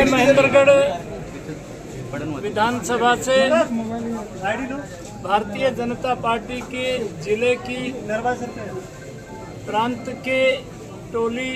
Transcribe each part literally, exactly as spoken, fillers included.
महेंद्रगढ़ विधानसभा से भारतीय जनता पार्टी के जिले की प्रांत के टोली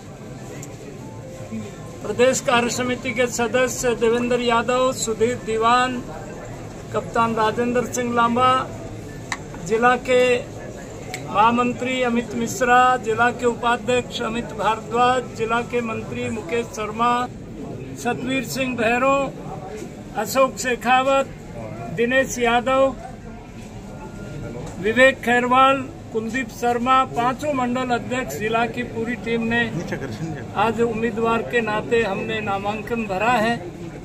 प्रदेश कार्य समिति के सदस्य देवेंद्र यादव, सुधीर दीवान, कप्तान राजेंद्र सिंह लांबा, जिला के महामंत्री अमित मिश्रा, जिला के उपाध्यक्ष अमित भारद्वाज, जिला के मंत्री मुकेश शर्मा, सतवीर सिंह भैरो, अशोक शेखावत, दिनेश यादव, विवेक खैरवाल, कुलदीप शर्मा, पांचों मंडल अध्यक्ष जिला की पूरी टीम ने आज उम्मीदवार के नाते हमने नामांकन भरा है।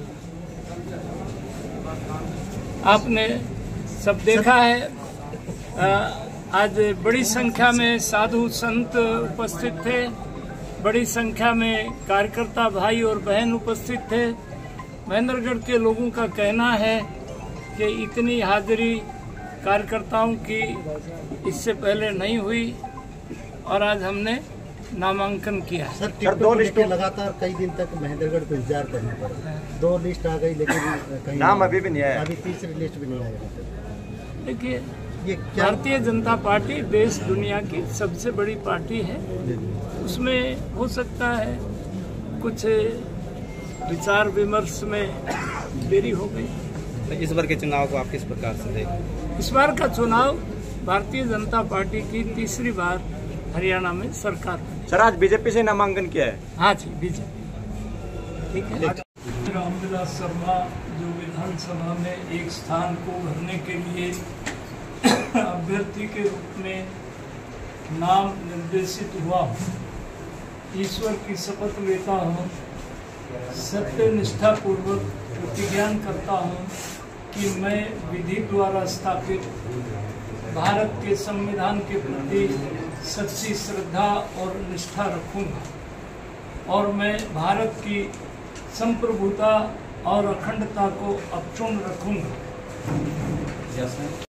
आपने सब देखा है, आज बड़ी संख्या में साधु संत उपस्थित थे, बड़ी संख्या में कार्यकर्ता भाई और बहन उपस्थित थे। महेंद्रगढ़ के लोगों का कहना है कि इतनी हाजिरी कार्यकर्ताओं की इससे पहले नहीं हुई और आज हमने नामांकन किया। सर, सर दो लिस्ट लगातार कई दिन तक महेंद्रगढ़ को इंतजार करना पड़ा। दो लिस्ट आ गई लेकिन कहीं नाम अभी भी नहीं आया, अभी तीसरी लिस्ट भी नहीं आया। देखिए, ये भारतीय जनता पार्टी देश दुनिया की सबसे बड़ी पार्टी है, उसमें हो सकता है कुछ विचार विमर्श में देरी हो गई। इस बार के चुनाव को आप किस प्रकार से देखें? इस बार का चुनाव भारतीय जनता पार्टी की तीसरी बार हरियाणा में सरकार। सर, आज बीजेपी से नामांकन किया है? हाँ जी, बीजेपी। ठीक है। रामविलास शर्मा जो विधानसभा में एक स्थान को भरने के लिए अभ्यर्थी के रूप में नाम निर्देशित हुआ, ईश्वर की शपथ लेता हूँ, सत्य निष्ठा पूर्वक प्रतिज्ञान करता हूँ कि मैं विधि द्वारा स्थापित भारत के संविधान के प्रति सच्ची श्रद्धा और निष्ठा रखूंगा और मैं भारत की संप्रभुता और अखंडता को अक्षुण्ण रखूंगा।